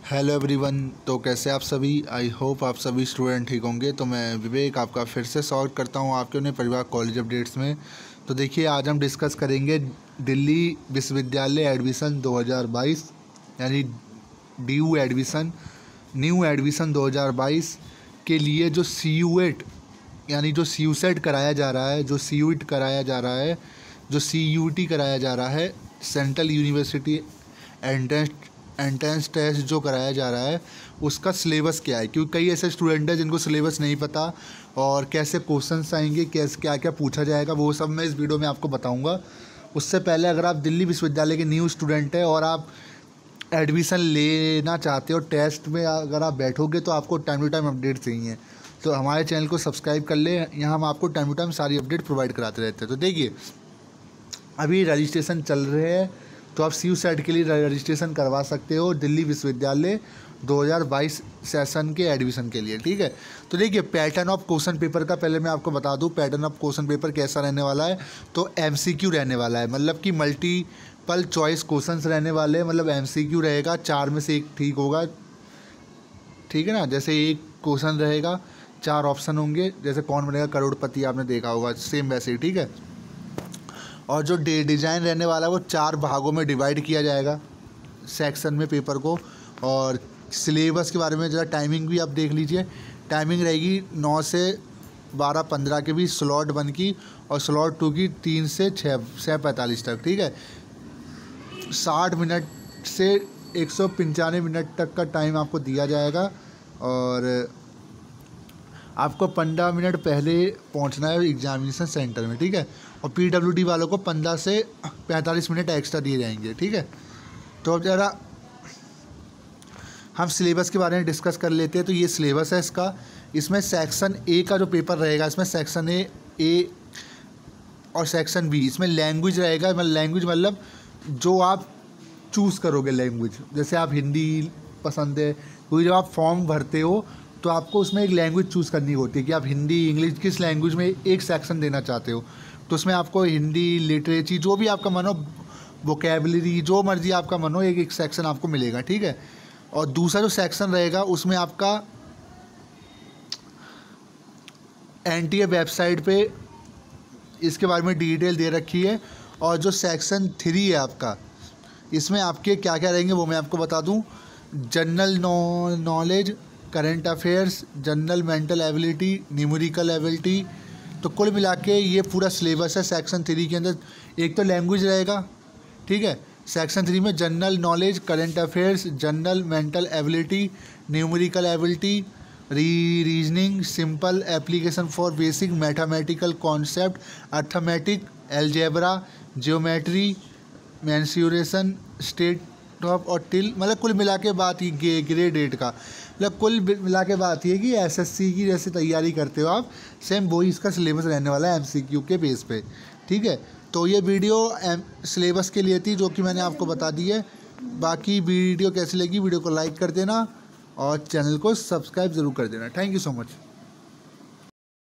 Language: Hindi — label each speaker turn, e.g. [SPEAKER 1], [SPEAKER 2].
[SPEAKER 1] Hello everyone. तो कैसे आप सभी? आई होप आप सभी स्टूडेंट ठीक होंगे। तो मैं विवेक आपका फिर से स्वागत करता हूं आपके अपने परिवार कॉलेज अपडेट्स में। तो देखिए, आज हम डिस्कस करेंगे दिल्ली विश्वविद्यालय एडमिशन 2022 यानी ड्यू एडमिशन न्यू एडमिशन 2022 के लिए जो CUET यानी जो CUSET कराया जा रहा है, जो CUET कराया जा रहा है, जो CUT कराया जा रहा है, सेंट्रल यूनिवर्सिटी एंट्रेंस टेस्ट जो कराया जा रहा है, उसका सिलेबस क्या है। क्योंकि कई ऐसे स्टूडेंट हैं जिनको सिलेबस नहीं पता और कैसे क्वेश्चंस आएंगे, कैसे क्या क्या पूछा जाएगा, वो सब मैं इस वीडियो में आपको बताऊंगा। उससे पहले अगर आप दिल्ली विश्वविद्यालय के न्यू स्टूडेंट हैं और आप एडमिशन लेना चाहते हो, टेस्ट में अगर आप बैठोगे तो आपको टाइम टू टाइम अपडेट चाहिए, तो हमारे चैनल को सब्सक्राइब कर ले। यहाँ हम आपको टाइम टू टाइम सारी अपडेट प्रोवाइड कराते रहते हैं। तो देखिए, अभी रजिस्ट्रेशन चल रहे हैं, तो आप CUSET के लिए रजिस्ट्रेशन करवा सकते हो दिल्ली विश्वविद्यालय 2022 सेशन के एडमिशन के लिए। ठीक है, तो देखिए, पैटर्न ऑफ क्वेश्चन पेपर का पहले मैं आपको बता दूं। पैटर्न ऑफ क्वेश्चन पेपर कैसा रहने वाला है, तो MCQ रहने वाला है, मतलब कि मल्टीपल चॉइस क्वेश्चंस रहने वाले हैं। मतलब MCQ रहेगा, 4 में से एक ठीक होगा, ठीक है ना। जैसे एक क्वेश्चन रहेगा, 4 ऑप्शन होंगे, जैसे कौन बनेगा करोड़पति आपने देखा होगा, सेम वैसे ही। ठीक है, और जो डिज़ाइन रहने वाला है वो 4 भागों में डिवाइड किया जाएगा सेक्शन में पेपर को। और सिलेबस के बारे में ज़रा टाइमिंग भी आप देख लीजिए। टाइमिंग रहेगी 9 से 12:15 के बीच स्लॉट 1 की, और स्लॉट 2 की 3 से 6:45 तक। ठीक है, 60 मिनट से 195 मिनट तक का टाइम आपको दिया जाएगा, और आपको 15 मिनट पहले पहुंचना है एग्जामिनेशन सेंटर में। ठीक है, और PWD वालों को 15 से 45 मिनट एक्स्ट्रा दिए जाएंगे। ठीक है, तो अब ज़रा हम सिलेबस के बारे में डिस्कस कर लेते हैं। तो ये सिलेबस है इसका। इसमें सेक्शन A का जो पेपर रहेगा, इसमें सेक्शन A और सेक्शन B, इसमें लैंग्वेज रहेगा। लैंग्वेज मतलब जो आप चूज़ करोगे लैंग्वेज, जैसे आप हिंदी पसंद है, क्योंकि जब आप फॉर्म भरते हो तो आपको उसमें एक लैंग्वेज चूज़ करनी होती है कि आप हिंदी, इंग्लिश, किस लैंग्वेज में एक सेक्शन देना चाहते हो। तो उसमें आपको हिंदी, लिटरेचर, जो भी आपका मन हो, वोकेबलरी, जो मर्जी आपका मन हो, एक सेक्शन आपको मिलेगा। ठीक है, और दूसरा जो सेक्शन रहेगा उसमें आपका NTA वेबसाइट पे इसके बारे में डिटेल दे रखी है। और जो सेक्शन 3 है आपका, इसमें आपके क्या क्या रहेंगे वो मैं आपको बता दूं। General knowledge, current affairs, general mental ability, numerical ability. तो कुल मिला के ये पूरा सिलेबस है सेक्शन 3 के अंदर। एक तो लैंग्वेज रहेगा, ठीक है, सेक्शन 3 में general knowledge, current affairs, general mental ability, numerical ability, reasoning, simple application for basic mathematical concept, arithmetic, algebra, geometry, mensuration, state top और टिल। मतलब कुल मिला के बात ये ग्रेड 8 का, मतलब कुल मिला के बात ये कि SSC की जैसे तैयारी करते हो आप, सेम वही इसका सिलेबस रहने वाला है MCQ के बेस पे। ठीक है, तो ये वीडियो सिलेबस के लिए थी, जो कि मैंने आपको बता दी है। बाकी वीडियो कैसी लगी, वीडियो को लाइक कर देना और चैनल को सब्सक्राइब ज़रूर कर देना। Thank you so much.